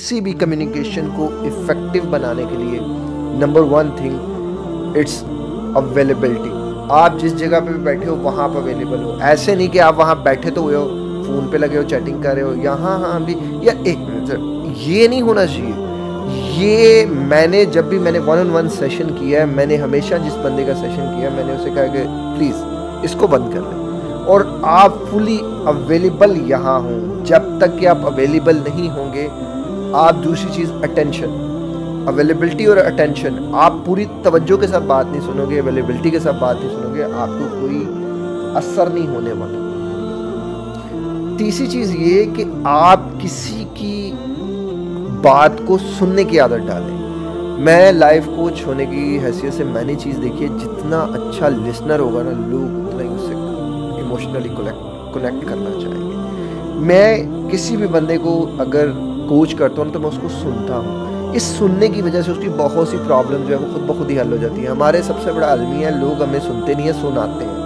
किसी भी कम्युनिकेशन को इफ़ेक्टिव बनाने के लिए नंबर 1 थिंग इट्स अवेलेबिलिटी। आप जिस जगह पे भी बैठे हो वहाँ पर अवेलेबल हो। ऐसे नहीं कि आप वहाँ बैठे तो हुए हो, फ़ोन पे लगे हो, चैटिंग कर रहे हो, यहाँ हाँ भी या 1 मिनट सर, ये नहीं होना चाहिए। ये मैंने जब भी मैंने 1-on-1 सेशन किया है, मैंने हमेशा जिस बंदे का सेशन किया मैंने उसे कहा कि प्लीज़ इसको बंद कर लें और आप फुली अवेलेबल यहाँ हों। जब तक कि आप अवेलेबल नहीं होंगे, आप दूसरी चीज़ अटेंशन, अवेलेबिलिटी और अटेंशन, आप पूरी तवज्जो के साथ बात नहीं सुनोगे, अवेलेबिलिटी के साथ बात नहीं सुनोगे, आपको कोई असर नहीं होने वाला। तीसरी चीज़ ये कि आप किसी की बात को सुनने की आदत डालें। मैं लाइफ कोच होने की हैसियत से मैंने चीज़ देखी है, जितना अच्छा लिसनर होगा ना, लोग उतना ही उससे इमोशनली कनेक्ट करना चाहेंगे। मैं किसी भी बंदे को अगर कोच करता हूँ तो मैं उसको सुनता हूँ। इस सुनने की वजह से उसकी बहुत सी प्रॉब्लम जो है वो खुद ब खुद ही हल हो जाती है। हमारे सबसे बड़ा अलमिया है, लोग हमें सुनते नहीं है, सुनाते हैं।